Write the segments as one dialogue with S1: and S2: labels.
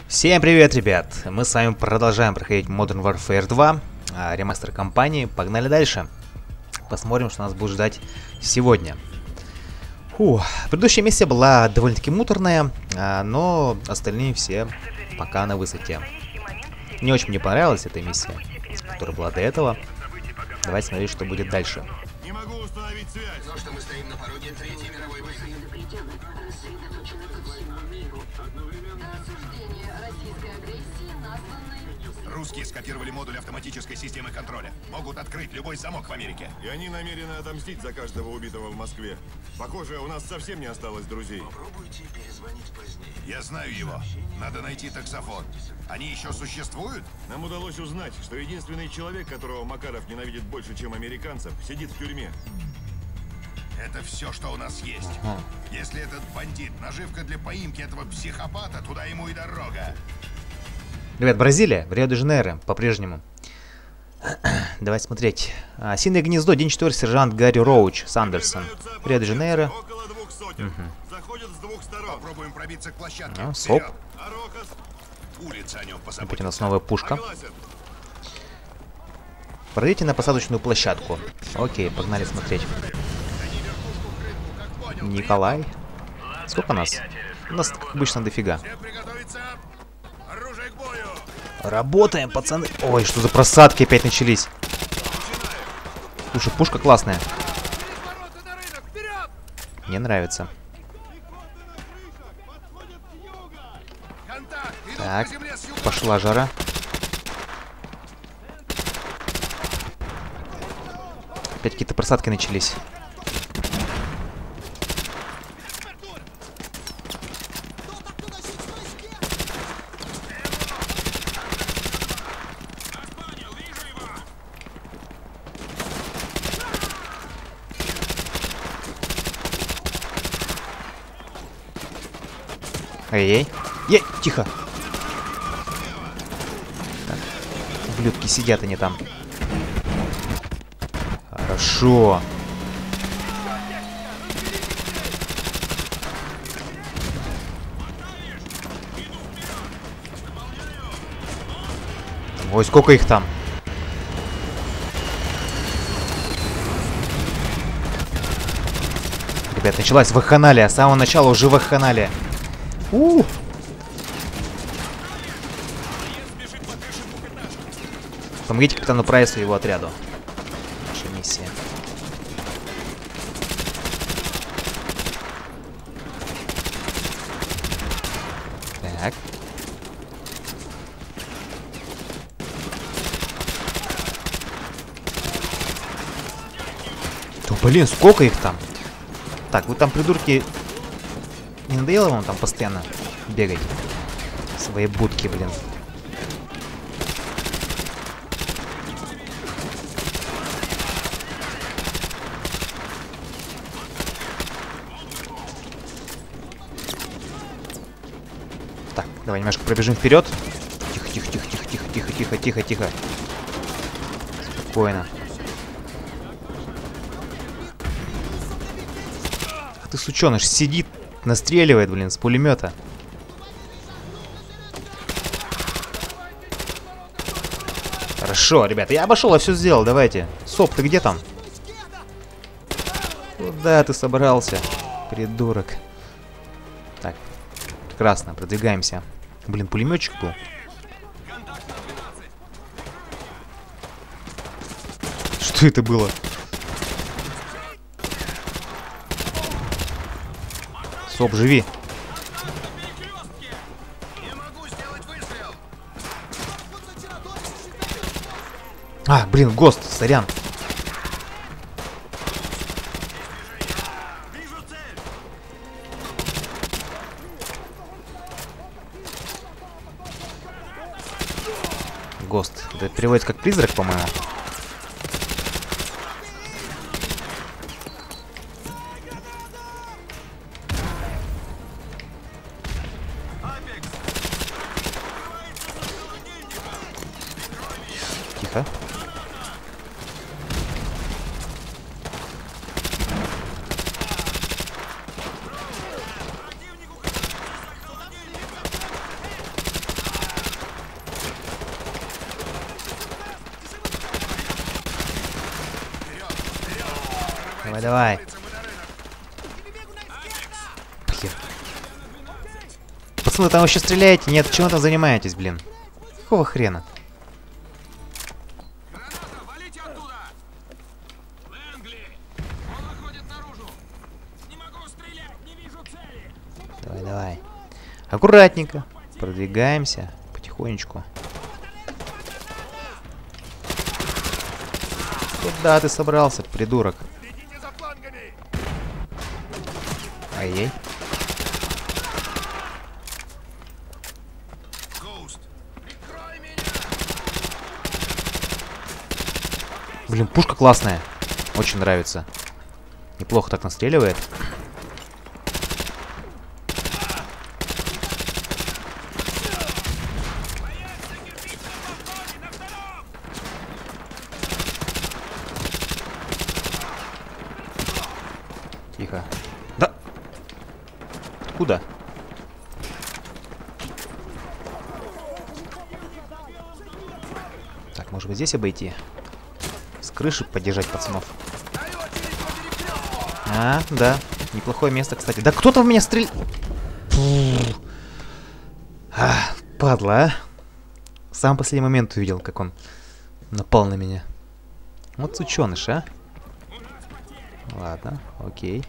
S1: Всем привет, ребят! Мы с вами продолжаем проходить Modern Warfare 2, ремастер кампании. Погнали дальше. Посмотрим, что нас будет ждать сегодня. Предыдущая миссия была довольно-таки муторная, но остальные все пока на высоте. Не очень мне понравилась эта миссия, которая была до этого. Давайте смотреть, что будет дальше.
S2: Не могу установить связь.
S3: То, что мы стоим на пороге Третьей мировой войны.
S2: Русские скопировали модуль автоматической системы контроля. Могут открыть любой замок в Америке.
S4: И они намерены отомстить за каждого убитого в Москве. Похоже, у нас совсем не осталось друзей.
S3: Попробуйте перезвонить позднее.
S2: Я знаю его. Надо найти таксофон. Они еще существуют?
S4: Нам удалось узнать, что единственный человек, которого Макаров ненавидит больше, чем американцев, сидит в тюрьме.
S2: Это все, что у нас есть. Если этот бандит наживка для поимки этого психопата, туда ему и дорога.
S1: Ребят, Бразилия, в Рио-де-Жанейро, по-прежнему. Давайте смотреть. Синое гнездо, день 4, сержант Гарри Роуч, Сандерсон. Рио-де-Жанейро.
S4: Около 200. Заходят с двух сторон.
S2: Попробуем пробиться к площадке.
S1: Соп.
S2: Вперед.
S4: Арохас.
S2: Улица о нем
S1: Опять у
S2: позаботится.
S1: нас новая пушка.
S4: Согласен.
S1: Пройдите на посадочную площадку. Окей, погнали смотреть. Николай. Сколько нас? У нас, как обычно, дофига.
S2: Все приготовиться. Оружие к бою.
S1: Работаем, пацаны. Ой, что за просадки опять начались. Слушай, пушка классная. Мне нравится.
S2: Контакт. Идут
S1: Так,
S2: по земле с юга.
S1: пошла жара. Опять какие-то просадки начались. Эй-ей. Ей, тихо. Так, ублюдки сидят они там. Хорошо. Ой, сколько их там? Ребят, началась вакханалия. С самого начала уже вакханалия. Помогите капитану Прайсу и его отряду. Наша миссия. Так. Да, блин, сколько их там? Так, вы там, придурки, не надоело вам там постоянно бегать? Свои будки, блин. Так, давай немножко пробежим вперед. Тихо, тихо, тихо, тихо, тихо, тихо, тихо, тихо, тихо. Спокойно. Ах ты, сученыш, сидит, настреливает, блин, с пулемета. Хорошо, ребята, я обошел, я все сделал, давайте. Соп, ты где там? Куда ты собрался, придурок? Так, прекрасно, продвигаемся. Блин, пулеметчик был. Что это было? Соп, живи. А, блин, ГОСТ, сорян. ГОСТ. Это переводится как призрак, по-моему. Тихо. Давай, давай. Блин. Пацаны, там вообще стреляете? Нет, чего там занимаетесь, блин? Какого хрена? Давай, давай. Аккуратненько. Продвигаемся потихонечку. Куда ты собрался, придурок? Ай-яй. Блин, пушка классная. Очень нравится. Неплохо так настреливает. Тихо. Да! Откуда? Так, может быть здесь обойти? С крыши поддержать пацанов. А, да. Неплохое место, кстати. Да кто-то в меня стрелял. Падла, а. В самый последний момент увидел, как он напал на меня. Вот сученыш, а. Ладно, окей.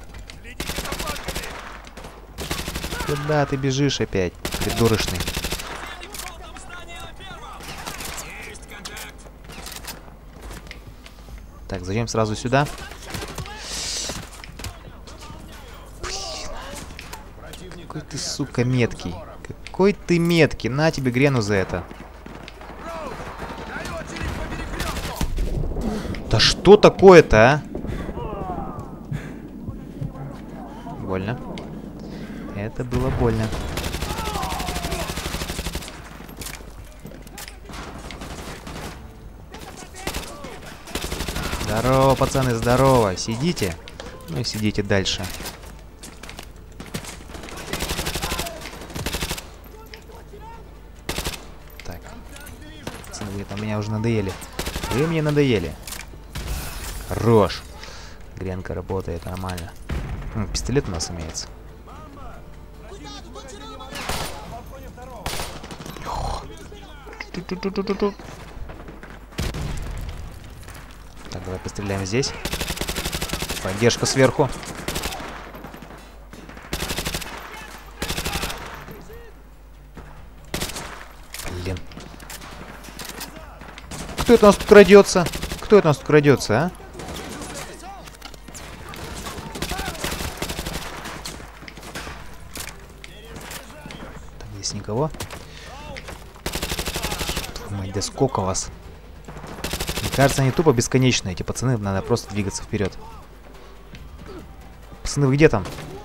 S1: Куда ты бежишь опять, придурочный? Так, зайдем сразу сюда. Блин. Какой ты, сука, меткий. Какой ты меткий. На тебе грену за это. Да что такое-то, а? Больно. Это было больно. Здорово, пацаны, здорово. Сидите? Ну и сидите дальше. Так. Пацаны, вы там меня уже надоели. Вы мне надоели. Хорош. Гренка работает нормально. Пистолет у нас имеется. Так, давай постреляем здесь. Поддержка сверху. Блин. Кто это у нас тут крадется? Кто это у нас тут крадется, а? Так, здесь никого. Мать, да сколько вас? Мне кажется, они тупо бесконечные, эти пацаны. Надо просто двигаться вперед. Пацаны, вы где там?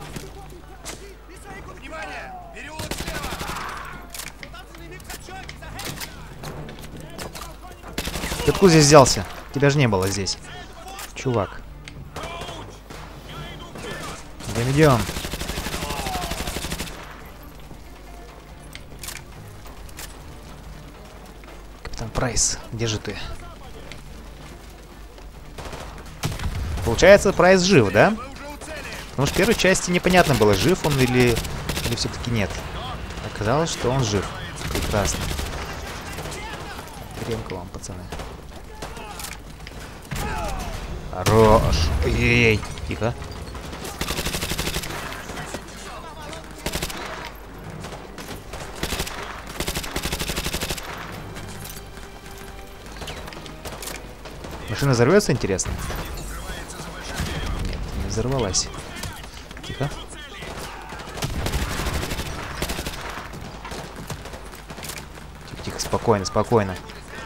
S1: Ты откуда здесь взялся? Тебя же не было здесь. Чувак. Идем, идем. Капитан Прайс, где же ты? Получается, Прайс жив, да? Потому что в первой части непонятно было, жив он или все-таки нет. Оказалось, что он жив. Прекрасно. Гренка вам, пацаны. Хорош. Эй, тихо. Машина взорвется, интересно? Нет, не взорвалась. Тихо. Тихо, тихо, спокойно, спокойно.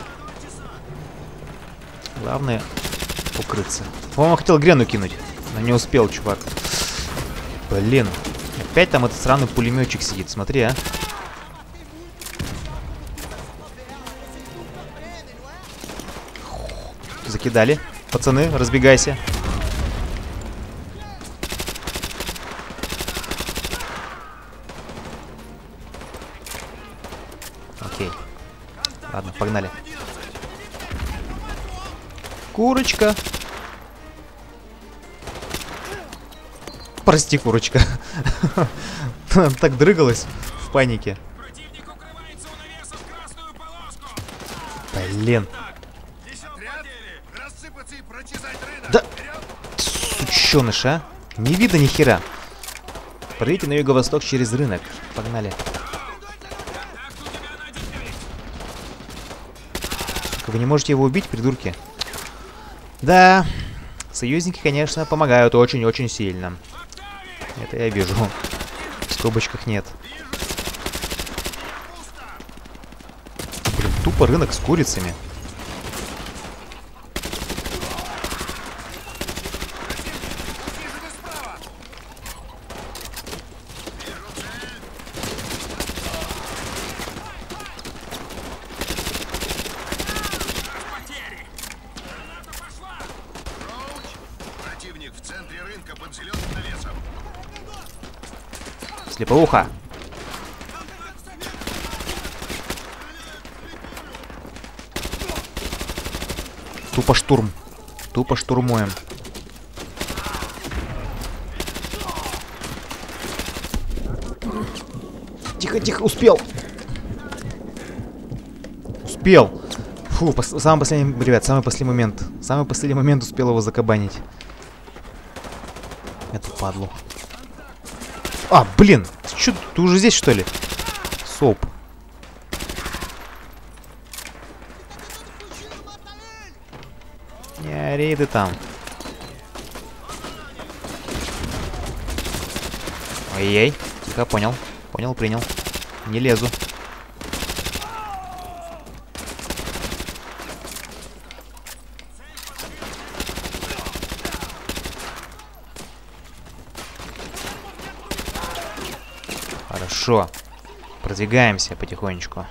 S1: Главное укрыться. По-моему, хотел грену кинуть, но не успел, чувак. Блин. Опять там этот сраный пулеметчик сидит, смотри, а. Закидали. Пацаны, разбегайся. Окей. Ладно, погнали. Курочка. Прости, курочка. Она так дрыгалась в панике. Блин. Да, сучёныш, а? Не видно ни хера. Пройдите на юго-восток через рынок. Погнали. Вы не можете его убить, придурки? Да, союзники, конечно, помогают очень-очень сильно. Это я вижу. В скобочках нет. Блин, тупо рынок с курицами.
S2: В центре рынка под зеленым навесом.
S1: Слепоуха. Тупо штурм. Тупо штурмуем. Тихо-тихо, успел. Успел. Фу, самый последний, ребят, самый последний момент. Самый последний момент успел его закабанить. Эту падлу. А, блин! Ты уже здесь, что ли? Соп. Не ори ты там. Ой-ей. Тихо, понял. Понял, принял. Не лезу. Хорошо. Продвигаемся потихонечку.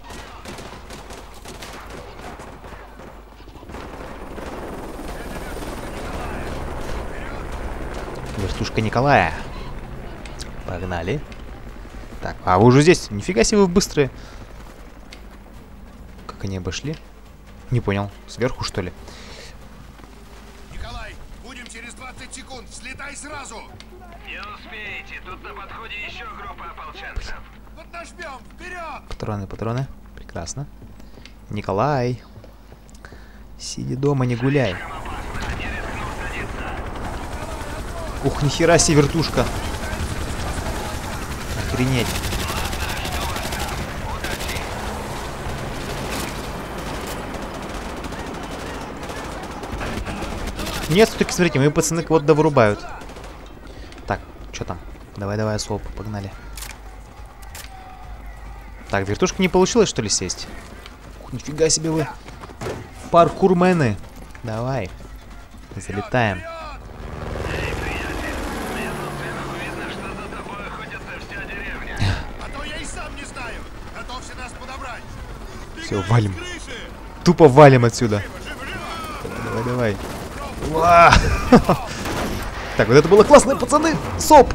S1: Вертушка Николая. Погнали. Так, а вы уже здесь? Нифига себе вы быстрые. Как они обошли? Не понял. Сверху, что ли?
S2: Николай, будем через 20 секунд. Слетай сразу.
S3: Не успеете, тут на подходе еще группа ополченцев.
S2: Поднажмем, вперед!
S1: Патроны, патроны. Прекрасно. Николай. Сиди дома, не гуляй. Ух, нихера себе вертушка. Охренеть. Нет, все-таки смотрите, мои пацаны кого-то вырубают. Так, что там? Давай, осоп, погнали. Так, вертушка не получилось, что ли, сесть? Ух, нифига себе вы. Паркурмены. Давай. Залетаем.
S2: А то я и сам не знаю. Готовься нас подобрать.
S1: Все, валим. Тупо валим отсюда. Давай. Уа! Так, вот это было классно, пацаны! Соп!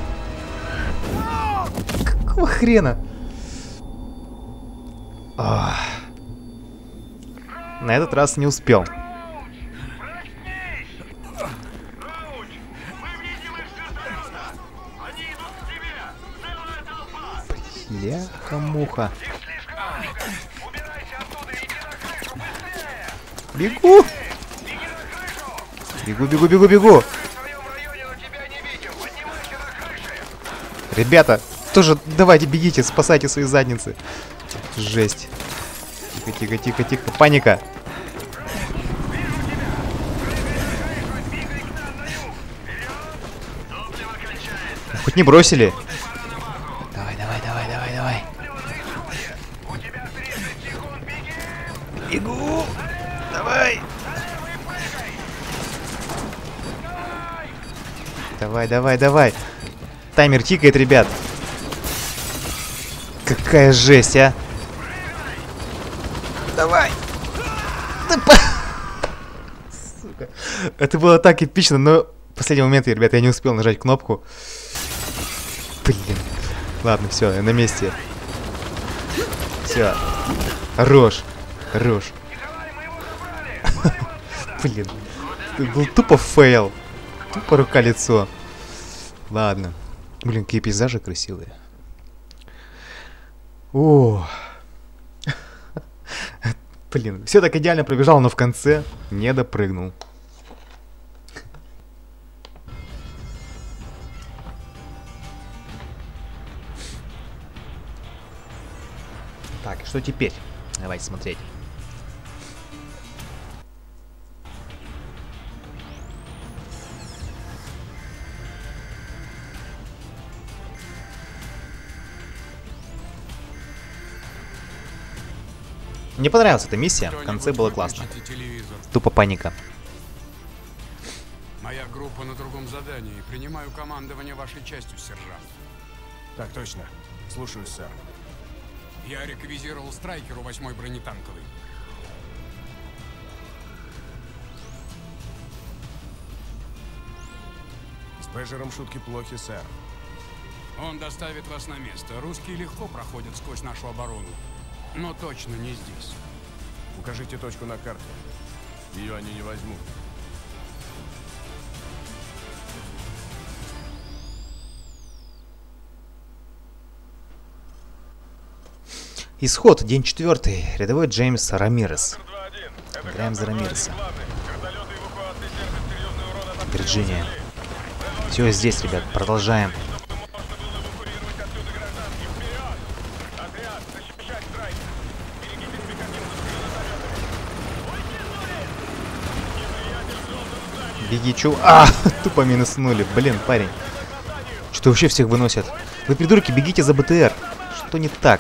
S1: Какого хрена? На этот раз не успел. Бляха-муха. Бегу! Бегу! Ребята, тоже давайте бегите, спасайте свои задницы. Жесть. Тихо. Паника. Хоть не бросили. Давай. Бегу. Давай. Давай. Таймер тикает, ребят. Какая жесть, а. Давай. Сука. Это было так эпично, но в последний момент, ребята, я не успел нажать кнопку. Блин. Ладно, все, я на месте. Все. Хорош. Блин. Это был тупо фейл. Тупо рука-лицо. Ладно. Блин, какие пейзажи красивые. О. Блин, все так идеально пробежал, но в конце не допрыгнул. Так, что теперь? Давайте смотреть. Мне понравилась эта миссия, в конце было классно. Тупо паника.
S5: Моя группа на другом задании. Принимаю командование вашей частью, сержант.
S4: Так точно. Слушаюсь, сэр.
S5: Я реквизировал Страйкеру 8-й бронетанковый.
S4: С Пейджером шутки плохи, сэр.
S5: Он доставит вас на место. Русские легко проходят сквозь нашу оборону. Но точно не здесь.
S4: Укажите точку на карте. Ее они не возьмут.
S1: Исход, день 4. Рядовой Джеймс Рамирес. Играем за Рамиреса. Вирджиния. Все здесь, ребят, продолжаем. Беги, чу. А, тупо минуснули. Блин, парень. Что вообще всех выносят? Вы, придурки, бегите за БТР. Что не так?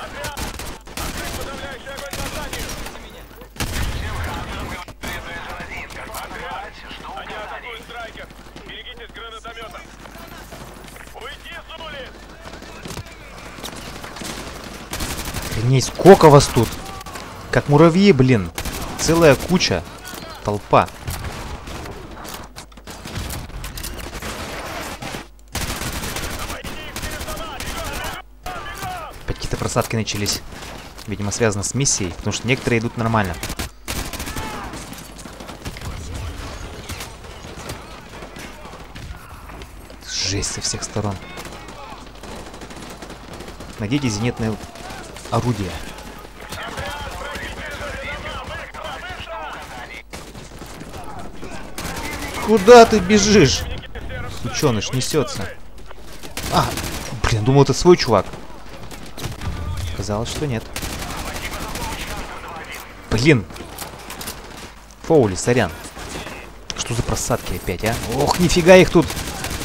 S1: Охренеть, сколько вас тут? Как муравьи, блин. Целая куча. Толпа. Какие-то просадки начались. Видимо, связано с миссией, потому что некоторые идут нормально. Жесть со всех сторон. Найдите зенитные орудия. Куда ты бежишь? Сучёныш несется. А, блин, думал, это свой чувак. Казалось, что нет. Блин. Фоули, сорян. Что за просадки опять, а? Ох, нифига их тут.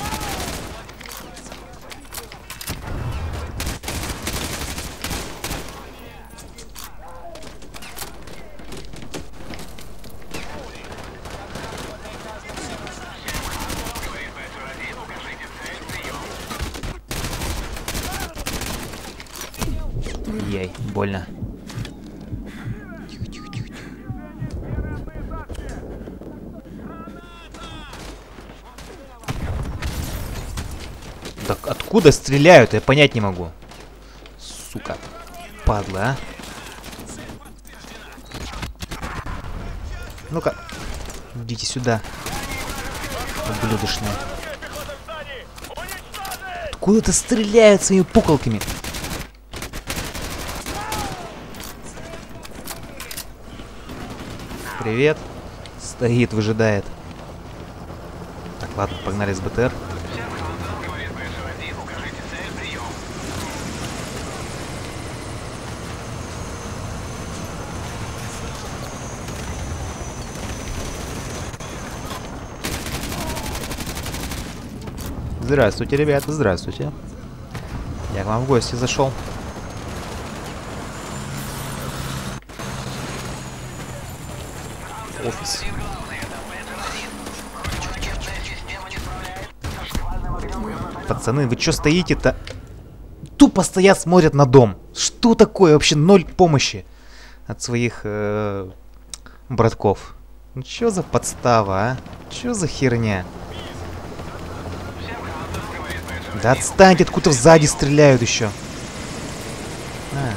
S1: Яй, больно. Тихо, тихо, тихо, тихо. Так откуда стреляют? Я понять не могу. Сука. Падла, а. Ну-ка. Идите сюда. Ублюдочные. Откуда-то стреляют своими пуколками. Привет. Стоит, выжидает. Так, ладно, погнали с БТР. Здравствуйте, ребята, здравствуйте. Я к вам в гости зашел. Офис. Пацаны, вы чё стоите-то? Тупо стоят, смотрят на дом. Что такое? Вообще ноль помощи от своих братков. Ну чё за подстава, а? Чё за херня? Да отстаньте, откуда сзади стреляют еще. А.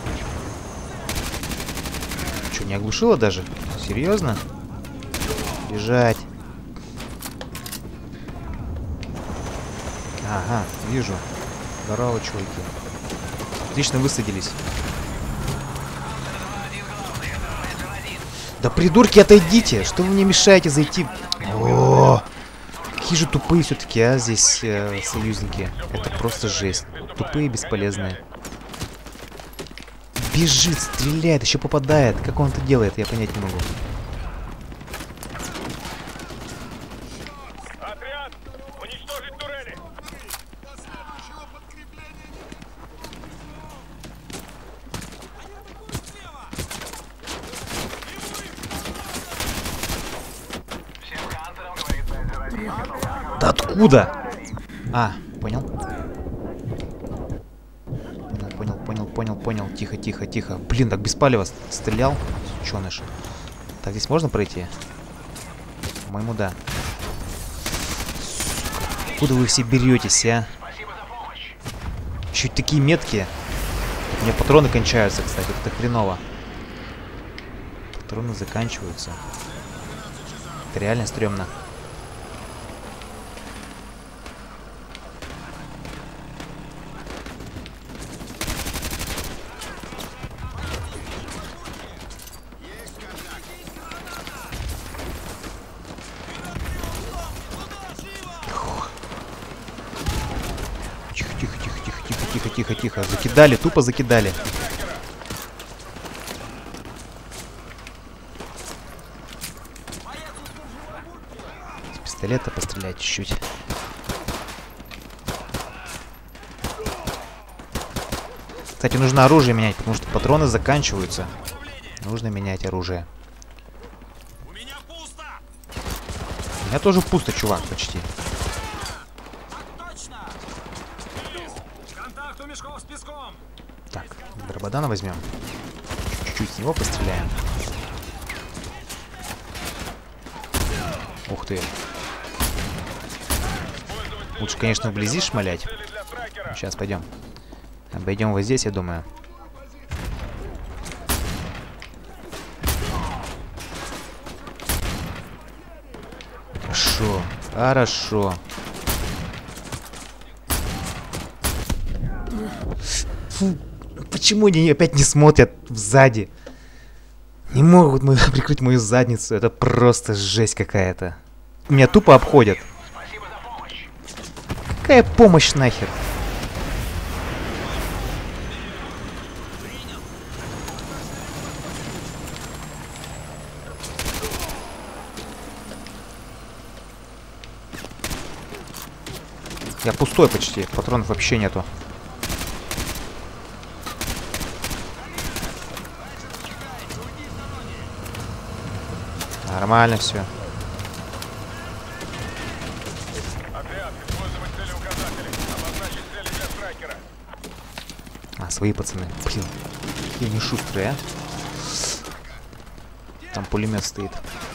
S1: Чё, не оглушило даже? Серьезно? Бежать. Ага, вижу. Здорово, чуваки. Отлично высадились. Да придурки, отойдите! Что вы мне мешаете зайти? О, какие же тупые все-таки, а, здесь союзники. Это просто жесть. Тупые и бесполезные. Бежит, стреляет, еще попадает. Как он это делает, я понять не могу.
S3: Отряд! Уничтожить турели!
S1: Да откуда? А, понял. Понял. Тихо. Блин, так без палева стрелял. Сучёныш. Так, здесь можно пройти? По-моему, да. Сука. Откуда вы все беретесь, а? Чуть такие меткие. У меня патроны кончаются, кстати. Это хреново. Патроны заканчиваются. Это реально стрёмно. Тихо. Закидали, тупо закидали. С пистолета пострелять чуть-чуть. Кстати, нужно оружие менять, потому что патроны заканчиваются. Нужно менять оружие.
S3: У меня пусто!
S1: У меня тоже пусто, чувак, почти.
S3: Контакт у мешков с песком!
S1: Так, Дрободана возьмем. Чуть-чуть с него постреляем. Ух ты. Лучше, конечно, вблизи шмалять. Сейчас пойдем. Обойдем вот здесь, я думаю. Хорошо. Фу, почему они опять не смотрят сзади? Не могут прикрыть мою задницу. Это просто жесть какая-то. Меня тупо обходят. Какая помощь нахер? Я пустой почти. Патронов вообще нету. Нормально все.
S3: Отряд, использовать целеуказатели. Обозначить цели для страйкера.
S1: А, свои пацаны. Блин, какие они шустрые, а. Там пулемет стоит.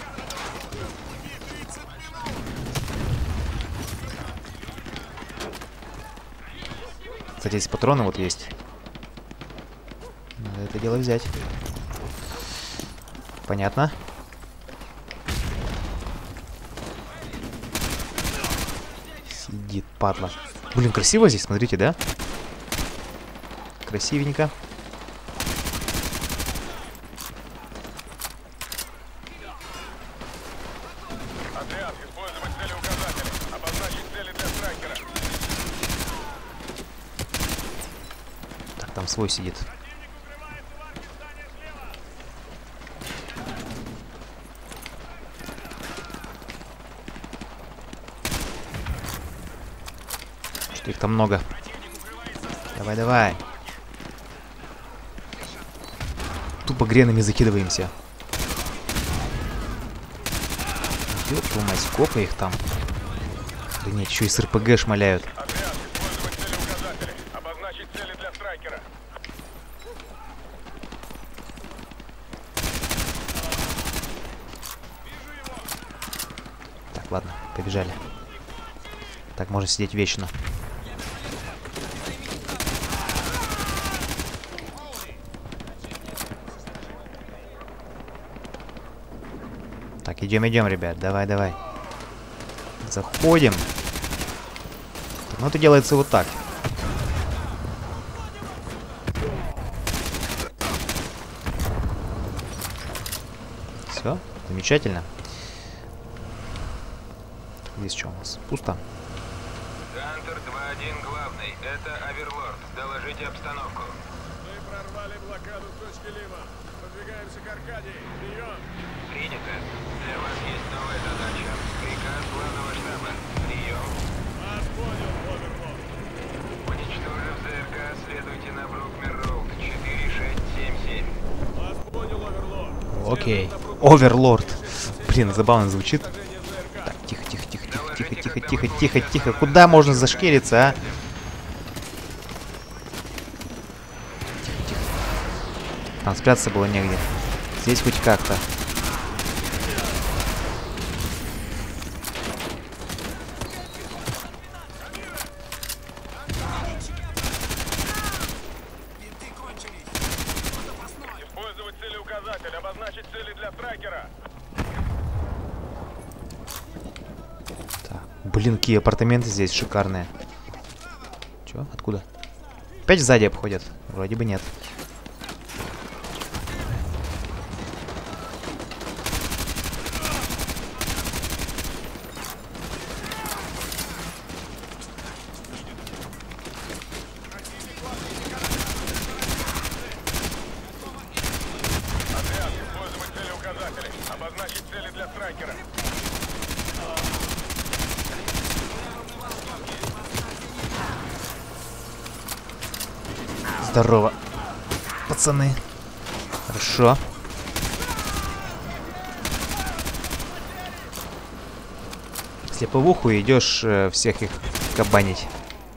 S1: Кстати, здесь патроны вот есть. Надо это дело взять. Понятно. Сидит, падла. Блин, красиво здесь, смотрите, да? Красивенько.
S3: Отряд, использовать целеуказатели. Обозначить цели для страйкера.
S1: Так, там свой сидит. Что их там много. Давай. Тупо гренами закидываемся. Ёб твою мать, сколько их там? Да нет, еще и с РПГ шмаляют.
S3: Отряд, использовать целеуказатели. Обозначить цели для страйкера.
S1: Так, ладно, побежали. Так, можно сидеть вечно. Так, идем, ребят. Давай. Заходим. Так, Но это делается вот так. Все, замечательно. Здесь что у нас? Пусто.
S6: Хантер 2-1 главный. Это Оверлорд. Доложите обстановку.
S3: Мы прорвали блокаду в точке Лима. Продвигаемся к Аркадии. Прием.
S6: Принято. Для вас есть новая задача. Приказ главного штаба. Прием.
S3: Вас понял, Оверлорд.
S6: Уничтожив ЗРК, следуйте на Брукмер-Роуд. 4677.
S3: Вас понял, Оверлорд.
S1: Окей. Оверлорд. Блин, забавно звучит. Так, тихо, тихо, тихо, тихо, тихо, тихо, тихо, тихо, тихо. Куда можно зашкериться, а? Тихо, тихо. Там спрятаться было негде. Здесь хоть как-то.
S3: Использовать целеуказатель. Обозначить цели для трекера.
S1: Так, блин, какие апартаменты здесь шикарные. Чё? Откуда? Опять сзади обходят? Вроде бы нет.
S3: Отряд. Использовать целеуказатели. Обозначить цели для трекера.
S1: Здорово, пацаны. Хорошо. Слеповуху идешь всех их кабанить.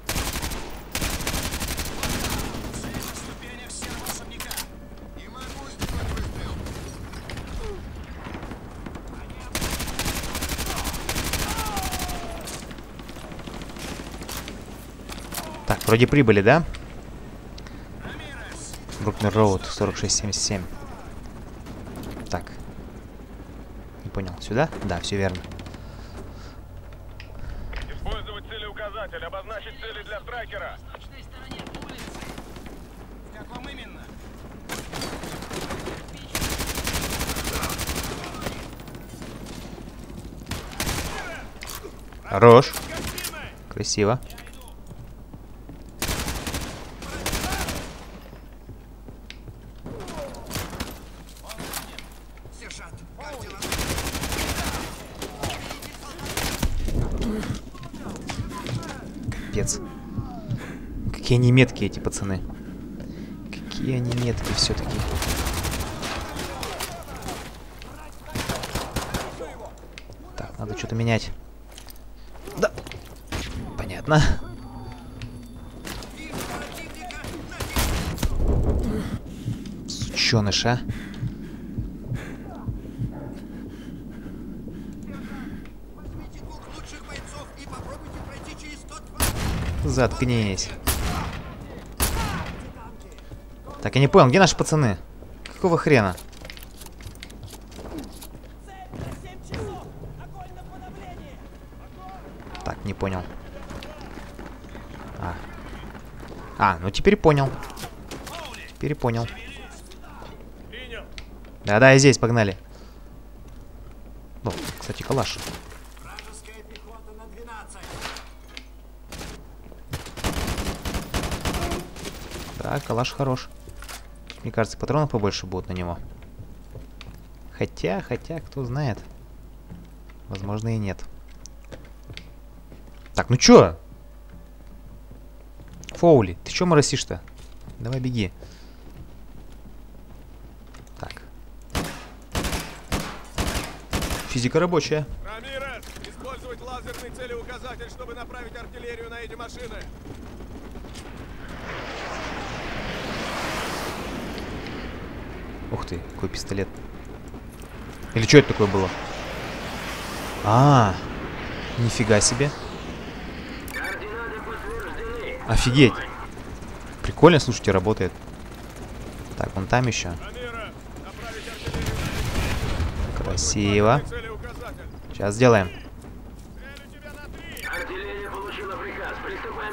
S1: Так, вроде прибыли, да? Брукмер-Роуд, 4677. Так. Не понял. Сюда? Да, все верно.
S3: Использовать целеуказатель. Обозначить цели для трекера.
S1: Хорош. Красиво. Капец. Какие они меткие, эти пацаны. Какие они меткие все-таки. Так, надо что-то менять. Да. Понятно. Сучёныш, а. Заткнись. Так, я не понял, где наши пацаны? Какого хрена? Так, не понял. Ну теперь понял. Теперь понял. Да-да, я здесь, погнали. О, кстати, калаш. Да, калаш хорош. Мне кажется, патронов побольше будут на него. Хотя, кто знает. Возможно, и нет. Так, ну чё? Фоули, ты чё моросишь-то? Давай беги. Так. Физика рабочая.
S3: Рамирес, использовать лазерный целеуказатель, чтобы направить артиллерию на эти машины.
S1: Ух ты, какой пистолет. Или что это такое было? Нифига себе. Офигеть. Прикольно, слушайте, работает. Так, вон там еще. Красиво. Сейчас сделаем.
S6: Артиллерия получила приказ. Приступаем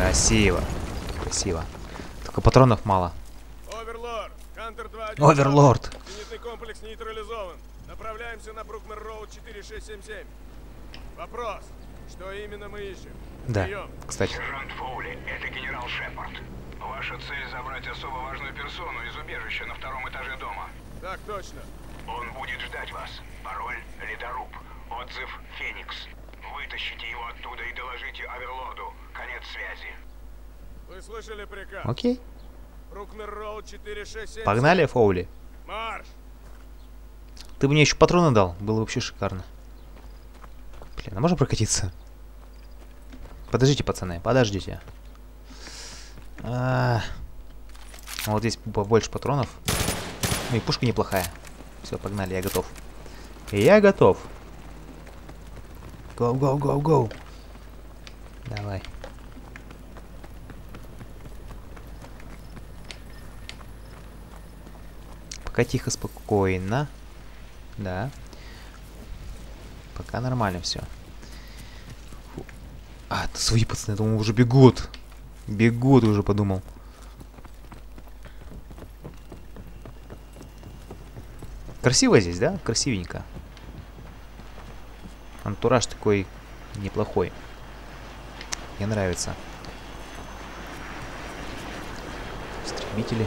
S1: Красиво. Красиво. Только патронов мало.
S3: Оверлорд, Хантер 2.
S1: Оверлорд.
S3: Зенитный комплекс нейтрализован. Направляемся на Брукмер-Роуд 4677. Вопрос. Что именно мы ищем?
S1: Да,
S3: Прием.
S1: кстати.
S6: Сержант Фоули, это генерал Шепард. Ваша цель забрать особо важную персону из убежища на 2-м этаже дома.
S3: Так точно.
S6: Он будет ждать вас. Пароль — ледоруб. Отзыв — Феникс. Вытащите его оттуда и доложите Оверлорду. Конец связи.
S3: Вы слышали приказ?
S1: Окей.
S3: Брукмер-Роуд 4677.
S1: Погнали, Фоули.
S3: Марш!
S1: Ты бы мне еще патроны дал. Было вообще шикарно. Блин, а можно прокатиться? Подождите, пацаны, подождите. Вот здесь побольше патронов. Ну и пушка неплохая. Все, погнали, я готов. Я готов. Go, go, go, go. Давай. Пока тихо, спокойно. Да. Пока нормально все. А, это свои пацаны, я думал, уже бегут. Бегут, уже подумал. Красиво здесь, да? Красивенько. Антураж такой неплохой. Мне нравится. Истребители.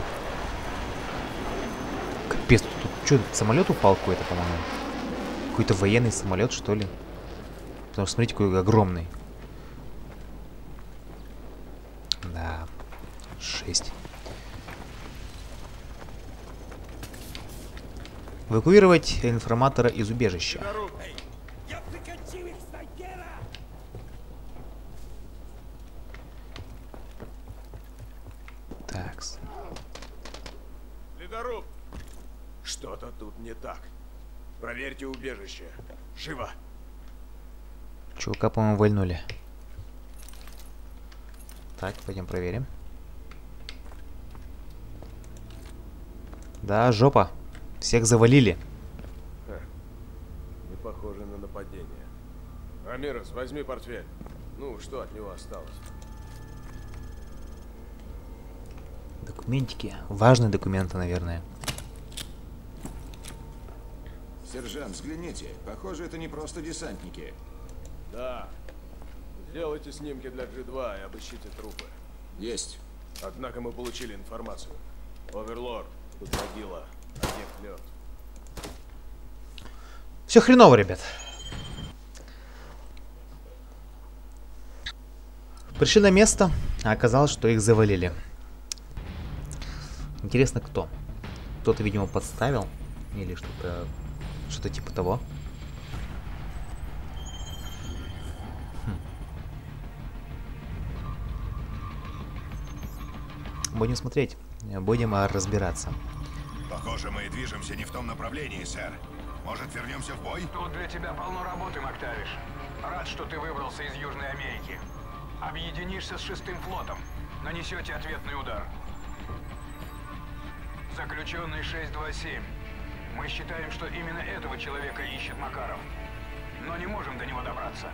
S1: Капец, тут что, самолет упал какой-то, по-моему? Какой-то военный самолет, что ли? Потому что смотрите, какой огромный. Да. 6. Эвакуировать информатора из убежища. Такс.
S3: Ледоруб! Что-то тут не так. Проверьте убежище. Живо!
S1: Чувака, по-моему, вольнули. Так, пойдем проверим. Да, жопа. Всех завалили.
S3: Не похоже на нападение. Амирос, возьми портфель. Ну, что от него осталось?
S1: Документики. Важные документы, наверное.
S2: Сержант, взгляните. Похоже, это не просто десантники.
S3: Да. Сделайте снимки для G2 и обыщите трупы.
S2: Есть.
S3: Однако мы получили информацию. Оверлорд, тут могила, объект мертв.
S1: Все хреново, ребят. Пришли на место, а оказалось, что их завалили. Интересно, кто? Кто-то, видимо, подставил. Или что-то типа того. Будем смотреть. Будем разбираться.
S2: Похоже, мы движемся не в том направлении, сэр. Может, вернемся в бой?
S6: Тут для тебя полно работы, Мактавиш. Рад, что ты выбрался из Южной Америки. Объединишься с 6-м флотом. Нанесете ответный удар. Заключенный 627. Мы считаем, что именно этого человека ищет Макаров. Но не можем до него добраться.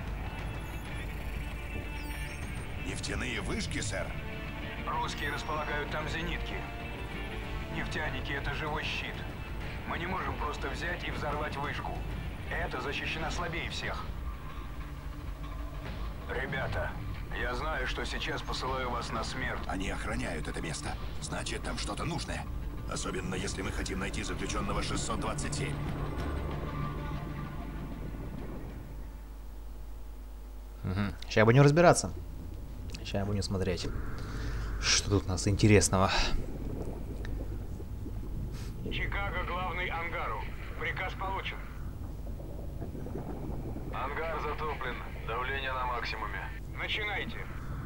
S2: Нефтяные вышки, сэр?
S6: Русские располагают там зенитки. Нефтяники — это живой щит. Мы не можем просто взять и взорвать вышку. Это защищено слабее всех. Ребята, я знаю, что сейчас посылаю вас на смерть.
S2: Они охраняют это место. Значит, там что-то нужное. Особенно, если мы хотим найти заключенного 627.
S1: Сейчас будем разбираться. Сейчас будем смотреть, что тут у нас интересного.
S6: Чикаго, главный ангару. Приказ получен. Ангар затоплен. Давление на максимуме. Начинайте.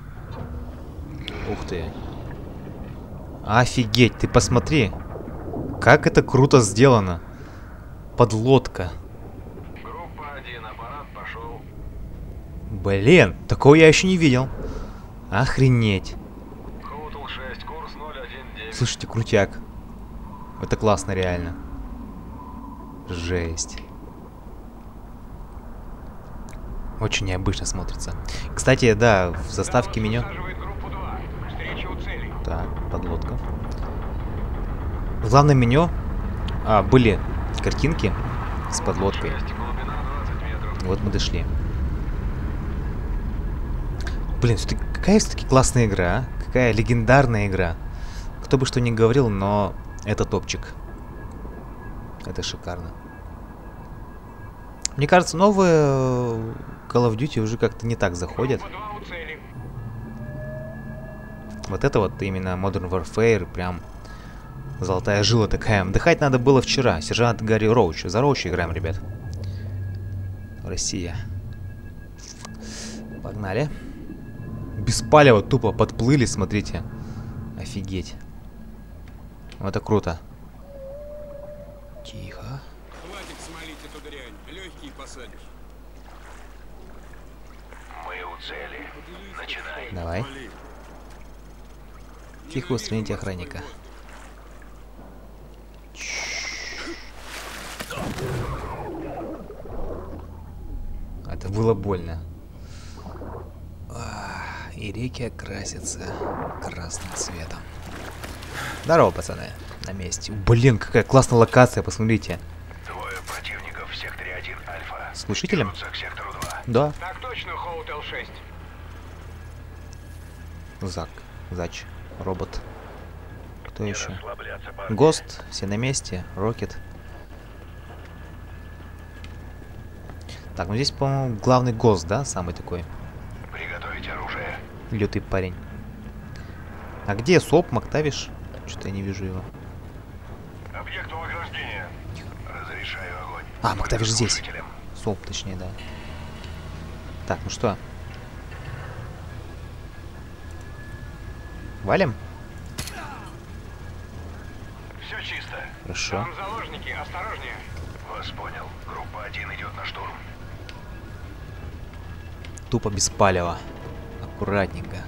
S1: Ух ты. Офигеть, ты посмотри. Как это круто сделано. Подлодка.
S6: Группа 1, аппарат пошел.
S1: Блин, такого я еще не видел. Охренеть.
S6: Хоутл 6, курс 019.
S1: Слушайте, крутяк. Это классно, реально. Жесть. Очень необычно смотрится. Кстати, да, в заставке меню.
S6: Высаживает
S1: Подлодка. В главном меню были картинки с подлодкой. Вот мы дошли. Блин, какая все-таки классная игра, а? Какая легендарная игра. Кто бы что ни говорил, но это топчик. Это шикарно. Мне кажется, новые Call of Duty уже как-то не так заходят. Вот это вот именно Modern Warfare, прям золотая жила такая. Отдыхать надо было вчера. Сержант Гарри Роуч. За Роуча играем, ребят. Россия. Погнали. Без палева тупо подплыли, смотрите. Офигеть. Вот это круто. Тихо.
S5: Хватит смолить эту дрянь. Легкий посадишь.
S6: Мы у цели. Начинай.
S1: Давай. Тихо устраните охранника. Это было больно. И реки окрасятся красным цветом. Здорово, пацаны. На месте. Блин, какая классная локация, посмотрите.
S6: Двое противников в секторе 1 Альфа.
S1: С глушителем?
S6: К сектору 2.
S1: Да.
S6: Так точно, Хоутел 6.
S1: Зач. Робот. Кто еще? Гост. Все на месте. Рокет. Так, ну здесь, по-моему, главный Гост, да? Самый такой.
S6: Приготовить оружие.
S1: Лютый парень. А где СОП, Мактавиш? Что-то я не вижу его.
S6: Объект ограждения. Разрешаю огонь.
S1: А, Мактавиш здесь. СОП, точнее, да. Так, ну что? Валим?
S6: Все чисто.
S1: Хорошо.
S6: Там заложники, осторожнее. Вас понял. Группа 1 идет на штурм.
S1: Тупо без палева. Аккуратненько.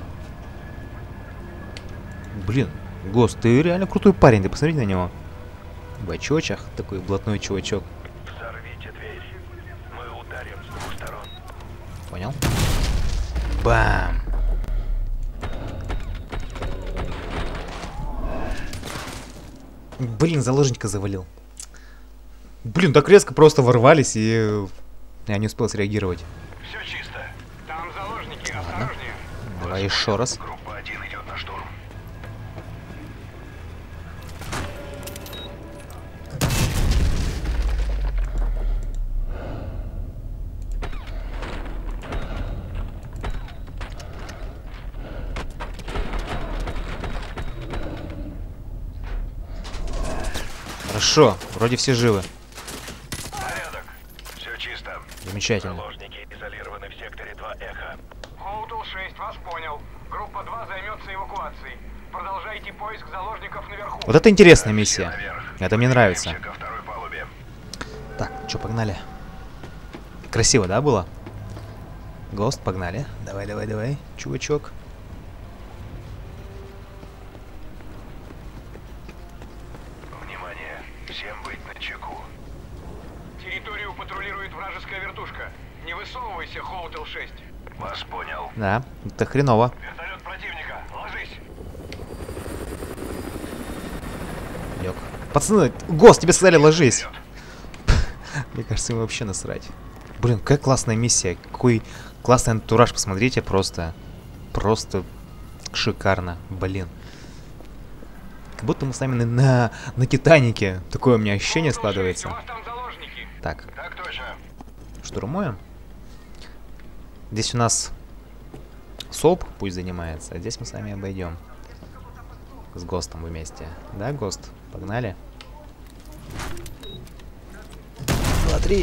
S1: Блин, Гост, ты реально крутой парень, ты посмотри на него. В очочах, такой блатной чувачок.
S6: Взорвите дверь. Мы ударим с двух сторон.
S1: Понял? Бам! Блин, заложника завалил. Блин, так резко просто ворвались, и я не успел среагировать.
S6: Все чисто. Там заложники,
S1: Ладно.
S6: осторожнее.
S1: Давай еще раз.
S6: Группа 1 идет на штурм.
S1: Хорошо, вроде все живы.
S6: Порядок. Все чисто.
S1: Замечательно.
S6: Заложники изолированы в секторе 2 Эхо. Хоутел 6, вас понял. Группа 2 займется эвакуацией. Продолжайте поиск заложников наверху.
S1: Вот это интересная миссия.
S6: Наверх.
S1: Это мне нравится.
S6: Ко второй палубе.
S1: Так, что, погнали. Красиво, да, было? Гост, погнали. Давай, давай, давай, чувачок.
S6: Внимание. Всем быть начеку. Территорию патрулирует вражеская вертушка. Не высовывайся, Хоутел 6. Вас понял.
S1: Да, это хреново.
S6: Вертолет противника. Ложись.
S1: Лег. Пацаны, Гост, тебе сказали, ложись. Мне кажется, им вообще насрать. Блин, какая классная миссия. Какой классный антураж, посмотрите, просто. Просто шикарно. Блин. Как будто мы с вами на Титанике. Такое у меня ощущение складывается.
S6: У вас там заложники.
S1: Так,
S6: Так точно.
S1: штурмуем. Здесь у нас СОП пусть занимается, а здесь мы с вами обойдем. С Гостом вместе. Да, Гост? Погнали. 2, 3.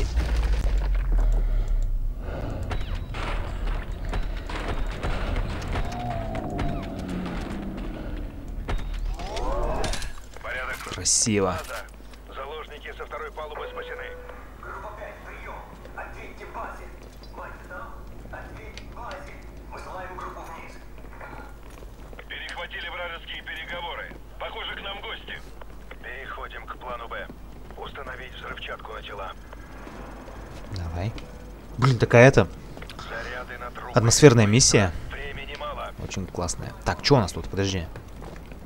S6: Порядок.
S1: Красиво.
S6: Заложники со второй палубы спасены.
S7: Группа 5, прием. Ответьте базе. Мать там. Ответь базе. Высылаем группу вниз.
S6: Перехватили вражеские переговоры. Похоже, к нам гости. Переходим к плану Б. Установить взрывчатку на тела.
S1: Давай. Блин, такая это
S6: Заряды на трупы.
S1: атмосферная миссия.
S6: Времени мало.
S1: Очень классная. Так, что у нас тут? Подожди.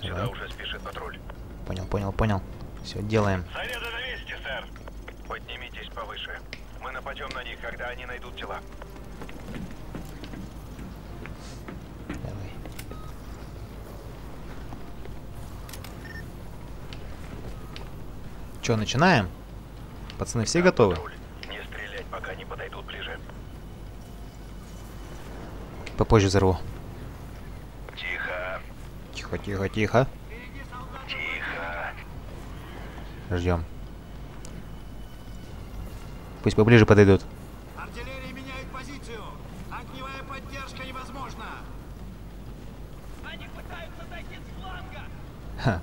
S1: Давай.
S6: уже спешит патруль.
S1: Понял, понял, понял. Все, делаем.
S6: Заряды на месте, сэр. Поднимитесь повыше. Мы нападем на них, когда они найдут тела.
S1: Давай. Че, начинаем? Пацаны, все готовы?
S6: Патруль. Не стрелять, пока не подойдут ближе.
S1: Попозже взорву.
S6: Тихо.
S1: Тихо, тихо, тихо.
S6: Тихо.
S1: Ждем. Пусть поближе подойдут.
S8: Артиллерия меняет позицию. Огневая поддержка невозможна. Они пытаются зайти с фланга.
S1: Ха.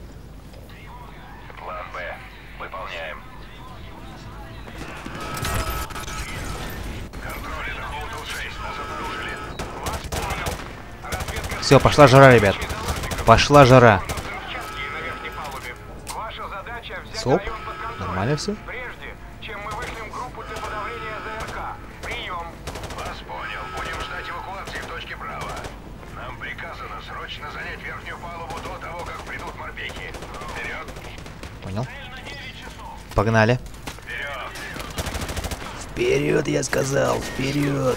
S6: План Б. Выполняем. Контроль, это Хоутл-6. Нас обнаружили. Вас понял. Разведка...
S1: Все, пошла жара, ребят. Пошла жара.
S6: Взрывчатки на верхней палубе. Ваша задача взять
S1: Соп.
S6: район под контроль.
S1: Нормально все?
S6: Прежде, чем мы вышлем группу для подавления ЗРК. Прием. Вас понял. Будем ждать эвакуации в точке Браво. Нам приказано срочно занять верхнюю палубу до того, как придут морпехи. Вперед.
S1: Понял. Погнали.
S6: Вперед.
S1: Вперед, я сказал, вперед.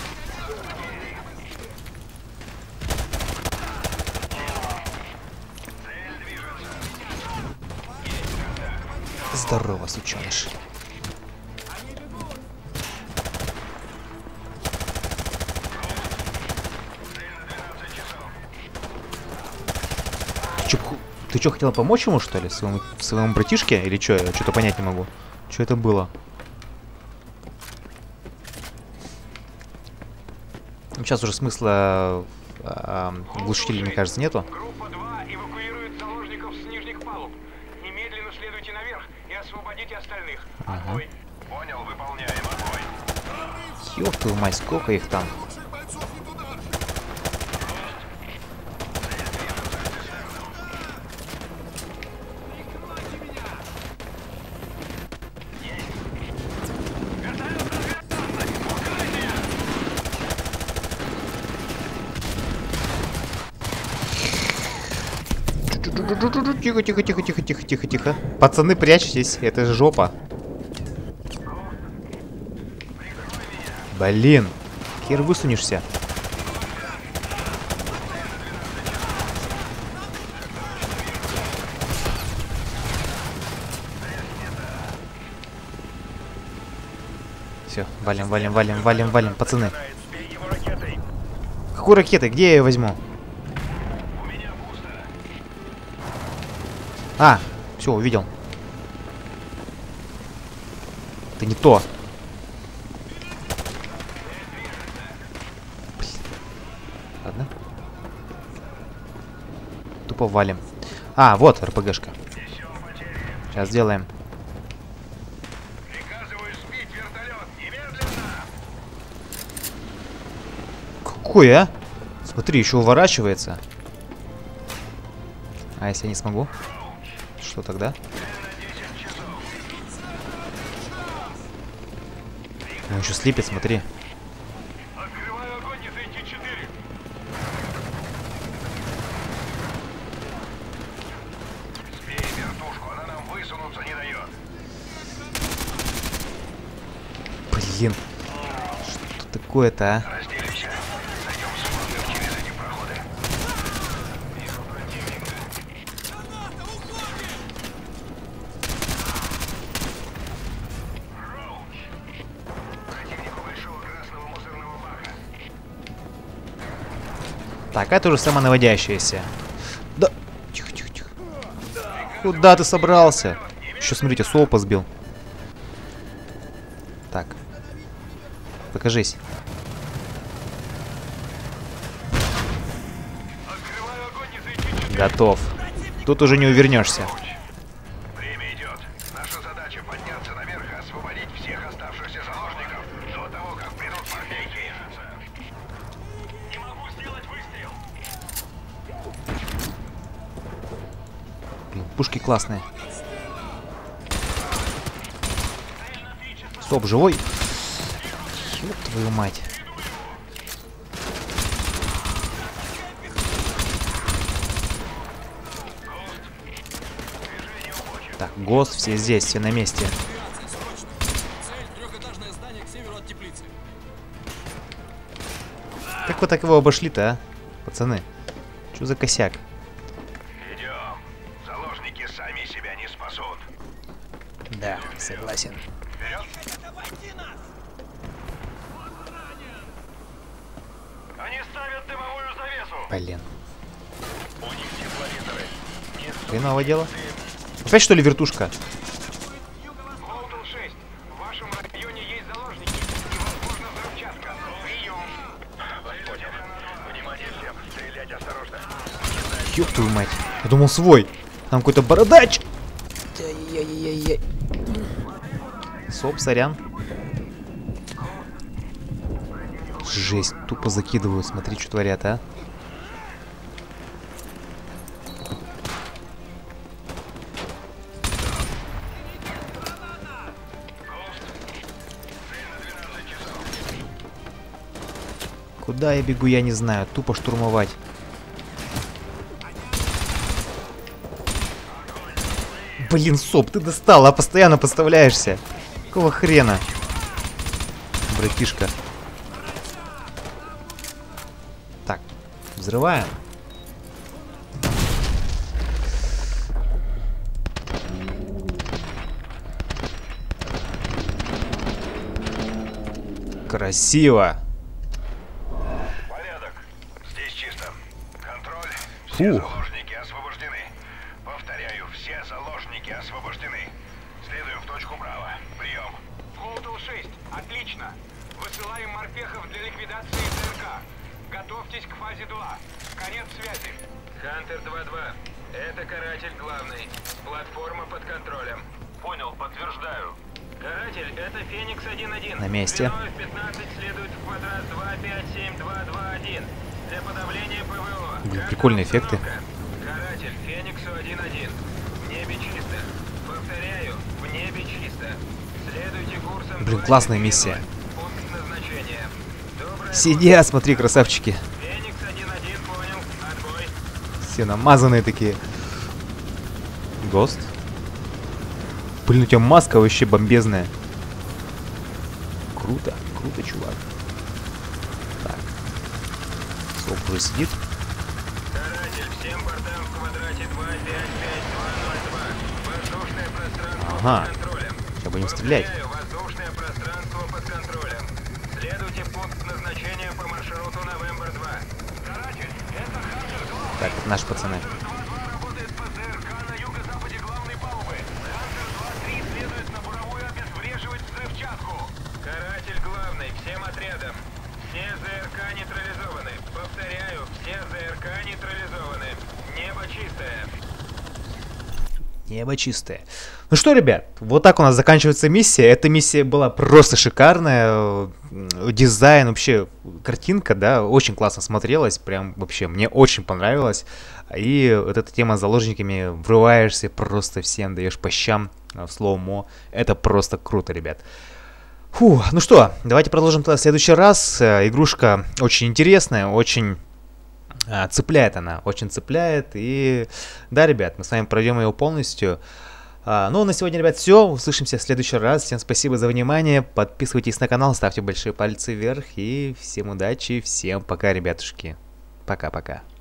S1: Здорово, сучёныш. Ты чё, хотела помочь ему, что ли? Своему братишке? Или чё? Я что-то понять не могу. Что это было? Сейчас уже смысла глушителей, мне кажется, нету.
S6: Группа 2 эвакуирует заложников с нижних палуб. Немедленно следуйте наверх и освободите остальных. Отбой. Понял, выполняем. Отбой.
S1: Ёб твою мать, сколько их там? Тихо, тихо, тихо, тихо, тихо, тихо, тихо. Пацаны, прячьтесь, это же жопа. Блин, хер высунешься. Все, валим, валим, валим, валим, валим, пацаны. Какой ракетой? Где я ее возьму? А, все, увидел. Это не то. Блин. Ладно. Тупо валим. А, вот РПГшка. Сейчас сделаем.
S6: Приказываю сбить вертолет. Немедленно.
S1: Какой, а? Смотри, еще уворачивается. А если я не смогу? Что тогда? Он еще слепит, смотри.
S6: Открываю огонь, не зайти 4. Сбей вертушку, она нам высунуться не дает.
S1: Блин. Что такое-то, а?
S6: Разделимся. Зайдем с флангов через эти проходы. Противнику большого красного мусорного бака.
S1: Так, это уже самонаводящееся. Да. Тихо, тихо, тихо. Куда ты собрался? Еще, смотрите, Солпа сбил. Так. Покажись.
S6: Открываю огонь, не зайти 4.
S1: Готов. Тут уже не увернешься.
S6: Время идет. Наша задача подняться наверх и освободить всех оставшихся заложников до того, как придут морпехи. Не могу сделать выстрел.
S1: Блин, пушки классные. Стоп, живой? Ёб твою мать. Так, ГОСТ, все здесь, все на месте. Как вы так его обошли-то, а? Пацаны, что за косяк?
S6: Идем. Заложники сами себя не спасут.
S1: Да, согласен.
S6: Они ставят дымовую завесу.
S1: Блин.
S6: У них тепловизоры.
S1: Хреново дело. Опять что ли вертушка?
S6: Волтон 6. В вашем районе есть заложники. И, возможно, взрывчатка. Прием. Господи. Внимание всем. Стрелять осторожно.
S1: Ёб твою мать. Я думал свой. Там какой-то бородач. Ай-яй-яй-яй. Соп, сорян. Жесть, тупо закидывают. Смотри, что творят, а. Куда я бегу, я не знаю. Тупо штурмовать. Блин, Соп, ты достал, а постоянно подставляешься. Какого хрена? Братишка. Так, взрываем. Красиво.
S6: Порядок. Здесь чисто. Контроль. Все
S1: Фух.
S6: заложники освобождены. Повторяю, все заложники освобождены. Следуем в точку Браво. Прием. Волтон 6. Отлично. Высылаем морпехов для ликвидации ЗРК. Готовьтесь к фазе 2. Конец связи. Хантер 2-2. Это каратель главный. Платформа под контролем. Понял, подтверждаю. Каратель, это Феникс 1-1.
S1: На месте.
S6: Длиной в 15 следует в квадрат 257-221. Для подавления ПВО.
S1: Блин, прикольные эффекты.
S6: Каратель, Фениксу 1-1. В небе чисто. Повторяю, в небе чисто. Следуйте курсом.
S1: Блин, классная миссия.
S6: Пункт назначения. Доброе
S1: Сидят, смотри, красавчики.
S6: Феникс 1-1, понял. Отбой.
S1: Все намазанные такие. Гост. Блин, у тебя маска вообще бомбезная. Круто, круто, чувак. Так. Соп уже сидит.
S6: Каратель, всем бортам в квадрате 255202. Воздушное пространство
S1: Ага.
S6: под контролем.
S1: Сейчас будем стрелять.
S6: Повторяю, воздушное пространство под контролем. Следуйте пункт назначения по маршруту Новембр 2. Каратель, это Хантер 2.
S1: Так, это наши пацаны.
S6: 2-2 работает по ЗРК на юго-западе главной палубы. Хантер 2-3 следует на буровую обезвреживать взрывчатку. Каратель главный, всем отрядам. Все ЗРК нейтрализованы. Повторяю, все ЗРК нейтрализованы. Небо чистое.
S1: Небо чистое. Ну что, ребят, вот так у нас заканчивается миссия. Эта миссия была просто шикарная. Дизайн, вообще, картинка, да, очень классно смотрелась. Прям вообще, мне очень понравилось. И вот эта тема с заложниками, врываешься, просто всем даешь по щам в слоумо. Это просто круто, ребят. Фу, ну что, давайте продолжим тогда в следующий раз. Игрушка очень интересная, очень цепляет она, очень цепляет. И да, ребят, мы с вами пройдем ее полностью. Ну, на сегодня, ребят, все. Услышимся в следующий раз. Всем спасибо за внимание. Подписывайтесь на канал, ставьте большие пальцы вверх. И всем удачи, всем пока, ребятушки. Пока-пока.